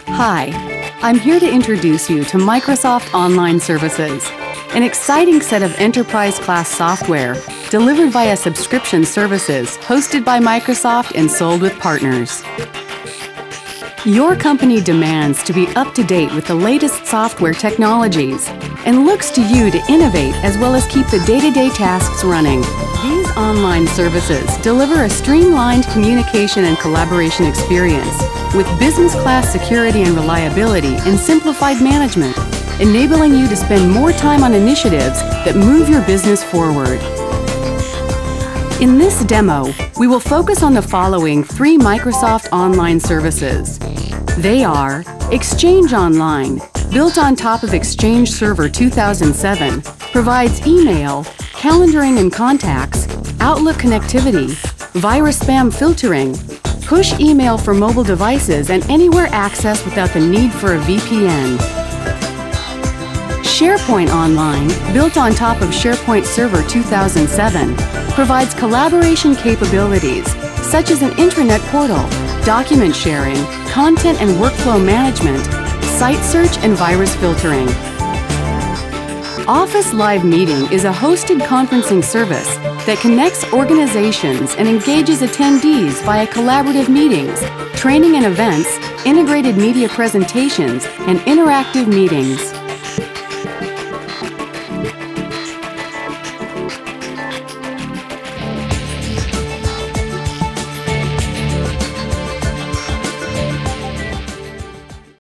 Hi, I'm here to introduce you to Microsoft Online Services, an exciting set of enterprise-class software delivered via subscription services hosted by Microsoft and sold with partners. Your company demands to be up to date with the latest software technologies and looks to you to innovate as well as keep the day-to-day tasks running. These online services deliver a streamlined communication and collaboration experience with business-class security and reliability and simplified management, enabling you to spend more time on initiatives that move your business forward. In this demo, we will focus on the following 3 Microsoft Online services. They are Exchange Online, built on top of Exchange Server 2007, provides email, calendaring and contacts, Outlook connectivity, virus spam filtering, push email for mobile devices and anywhere access without the need for a VPN. SharePoint Online, built on top of SharePoint Server 2007, provides collaboration capabilities such as an intranet portal, document sharing, content and workflow management, site search and virus filtering. Office Live Meeting is a hosted conferencing service that connects organizations and engages attendees via collaborative meetings, training and events, integrated media presentations, and interactive meetings.